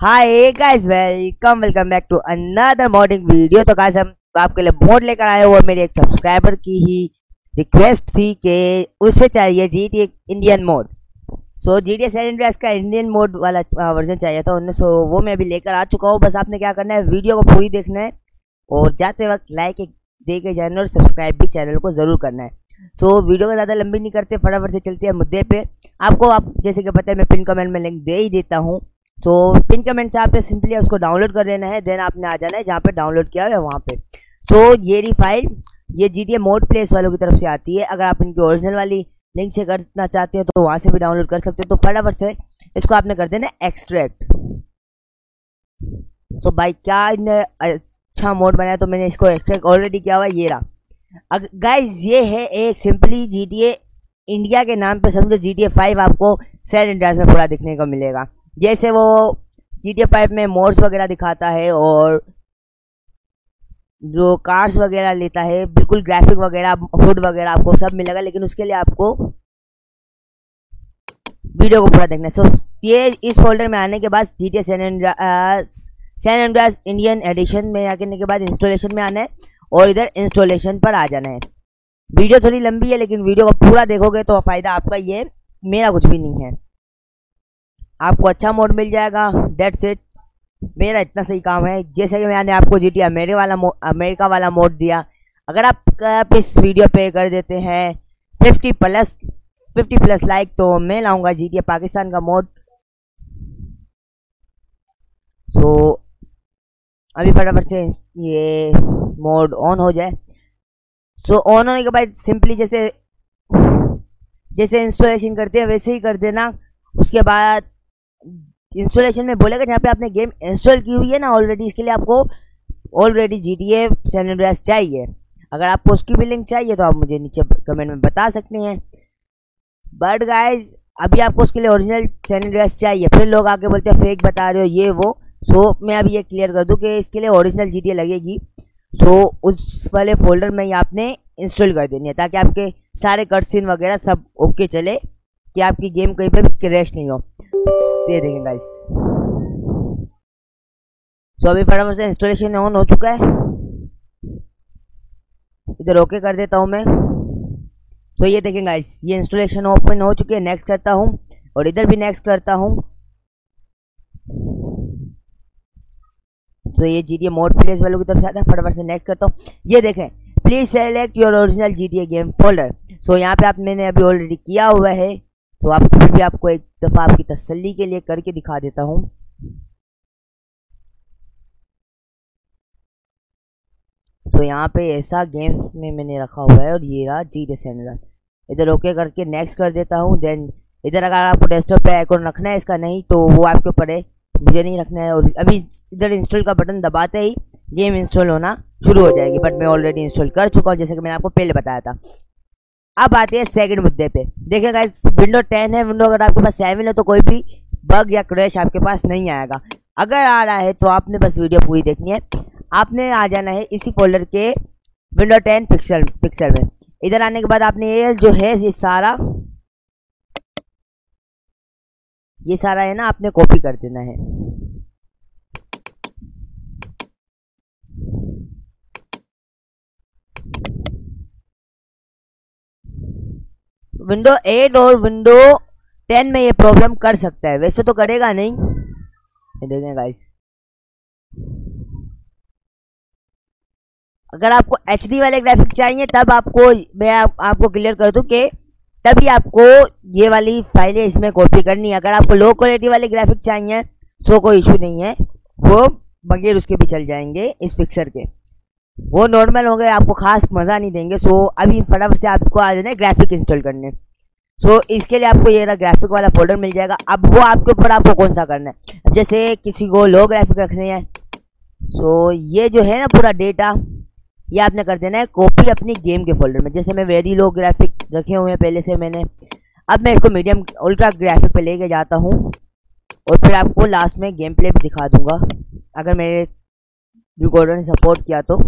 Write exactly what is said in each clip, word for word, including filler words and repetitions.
Hi guys, welcome welcome back to another modding video. तो guys हम आपके लिए मोड लेकर आए हो। मेरे एक सब्सक्राइबर की ही रिक्वेस्ट थी कि उसे चाहिए GTA Indian mod. So GTA San Andreas का इंडियन मोड वाला वर्जन चाहिए था उन्हें। सो वो मैं अभी लेकर आ चुका हूँ। बस आपने क्या करना है, वीडियो को पूरी देखना है और जाते वक्त लाइक दे के जाना और सब्सक्राइब भी चैनल को जरूर करना है। सो वीडियो को ज़्यादा लंबी नहीं करते, फटाफट से चलते हैं मुद्दे पे। आपको आप जैसे कि पता है, मैं पिन कमेंट में लिंक दे ही देता हूँ। तो पिन कमेंट से आपने सिंपली उसको डाउनलोड कर लेना है। देन आपने आ जाना है जहाँ पे डाउनलोड किया है वहाँ पे। तो ये रही फाइल, ये जीटीए मोड प्लेस वालों की तरफ से आती है। अगर आप इनकी ओरिजिनल वाली लिंक से करना चाहते हो तो वहाँ से भी डाउनलोड कर सकते हो। तो फटाफट से इसको आपने कर देना एक्सट्रैक्ट। तो भाई क्या इन्हें अच्छा मोड बनाया, तो मैंने इसको एक्सट्रैक्ट ऑलरेडी किया हुआ है। ये रहा गाइज, ये है एक सिंपली जीटीए इंडिया के नाम पे समझो जीटीए फाइव आपको सैन एंड्रियास में पूरा दिखने को मिलेगा। जैसे वो जीटीए फाइव में मोड्स वगैरह दिखाता है और जो कार्स वगैरह लेता है, बिल्कुल ग्राफिक वगैरह हुड वगैरह आपको सब मिलेगा। लेकिन उसके लिए आपको वीडियो को पूरा देखना है। सो ये इस फोल्डर में आने के बाद GTA San Andreas San Andreas Indian edition में आने के बाद इंस्टॉलेशन में आना है और इधर इंस्टॉलेशन पर आ जाना है। वीडियो थोड़ी लंबी है लेकिन वीडियो को पूरा देखोगे तो फायदा आपका ही है, मेरा कुछ भी नहीं है। आपको अच्छा मोड मिल जाएगा, दैट्स इट। मेरा इतना सही काम है। जैसे कि मैंने आपको जीटीए अमेरिका वाला अमेरिका वाला मोड दिया। अगर आप, आप इस वीडियो पे कर देते हैं fifty plus fifty plus like तो मैं लाऊंगा जीटीए पाकिस्तान का मोड। तो अभी फटाफट से ये मोड ऑन हो जाए। सो ऑन होने के बाद सिंपली जैसे जैसे इंस्टॉलेशन करते हैं वैसे ही कर देना। उसके बाद इंस्टॉलेशन में बोलेगा जहाँ पे आपने गेम इंस्टॉल की हुई है ना ऑलरेडी, इसके लिए आपको ऑलरेडी जीटीए सैन एंड्रियास चाहिए। अगर आपको उसकी भी लिंक चाहिए तो आप मुझे नीचे कमेंट में बता सकते हैं। बट गाइज अभी आपको उसके लिए ओरिजिनल सैन एंड्रियास चाहिए। फिर लोग आके बोलते हैं फेक बता रहे हो ये वो। सो मैं अभी ये क्लियर कर दूं कि इसके लिए ओरिजिनल जीटीए लगेगी। सो उस वाले फोल्डर में ही आपने इंस्टॉल कर देनी है ताकि आपके सारे कट सीन वगैरह सब ओके चले, कि आपकी गेम कहीं पे भी क्रैश नहीं हो। ये देखें गाइस। सो अभी फटाफट से इंस्टॉलेशन ऑन हो चुका है। इधर ओके कर देता हूँ मैं। तो ये देखें गाइस, ये इंस्टॉलेशन ओपन हो चुकी है। नेक्स्ट करता हूँ और इधर भी नेक्स्ट करता हूँ। तो ये जीटीए मोड प्लेस वालों की तरफ से आता है। फटाफट से नेक्स्ट करता हूँ। ये देखें, please select your original GTA game folder. So यहाँ पे आप मैंने अभी ऑलरेडी किया हुआ है। तो आप फिर भी आपको एक दफ़ा आपकी तसल्ली के लिए करके दिखा देता हूँ। तो यहाँ पे ऐसा गेम में मैंने रखा हुआ है और ये रहा जीटीए सैन एंड्रियास। इधर ओके करके नेक्स्ट कर देता हूँ। देन इधर अगर आपको डेस्कटॉप पे आइकॉन रखना है इसका, नहीं तो वो आपके ऊपर है, मुझे नहीं रखना है। और अभी इधर इंस्टॉल का बटन दबाते ही गेम इंस्टॉल होना शुरू हो जाएगी। बट मैं ऑलरेडी इंस्टॉल कर चुका हूँ जैसे कि मैंने आपको पहले बताया था। अब आते हैं सेकंड मुद्दे पे। देखिए गाइस, विंडो टेन है, विंडो अगर आपके पास सेवन है तो कोई भी बग या क्रैश आपके पास नहीं आएगा। अगर आ रहा है तो आपने बस वीडियो पूरी देखनी है। आपने आ जाना है इसी फोल्डर के विंडो टेन पिक्सल पिक्सल में। इधर आने के बाद आपने ये जो है ये सारा ये सारा है ना, आपने कॉपी कर देना है। विंडो एट और विंडो टेन में ये प्रॉब्लम कर सकता है, वैसे तो करेगा नहीं। ये देखें गाइस, अगर आपको एचडी वाले ग्राफिक चाहिए तब आपको मैं आप, आपको क्लियर कर दूं कि तभी आपको ये वाली फाइलें इसमें कॉपी करनी है। अगर आपको लो क्वालिटी वाले ग्राफिक चाहिए तो कोई इशू नहीं है, वो बगैर उसके भी चल जाएंगे इस फिक्सर के। वो नॉर्मल हो गए, आपको खास मज़ा नहीं देंगे। सो अभी फटाफट से आपको आ जाना है ग्राफिक इंस्टॉल करने। सो इसके लिए आपको ये ग्राफिक वाला फोल्डर मिल जाएगा। अब वो आपके ऊपर आपको कौन सा करना है। अब जैसे किसी को लो ग्राफिक रखने हैं, सो ये जो है ना पूरा डेटा ये आपने कर देना है कॉपी अपनी गेम के फोल्डर में। जैसे मैं वेरी लो ग्राफिक रखे हुए हैं पहले से मैंने, अब मैं इसको मीडियम अल्ट्रा ग्राफिक पे लेके जाता हूँ और फिर आपको लास्ट में गेम प्ले भी दिखा दूंगा अगर मेरे रिकॉर्डर ने सपोर्ट किया तो।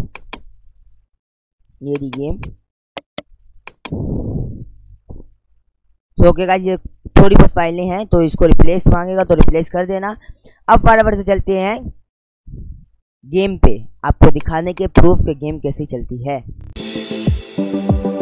ये दी गेम। तो ओके गाइस, ये थोड़ी बहुत फाइलें हैं तो इसको रिप्लेस मांगेगा तो रिप्लेस कर देना। अब बराबर से चलते हैं गेम पे, आपको दिखाने के प्रूफ के गेम कैसी चलती है।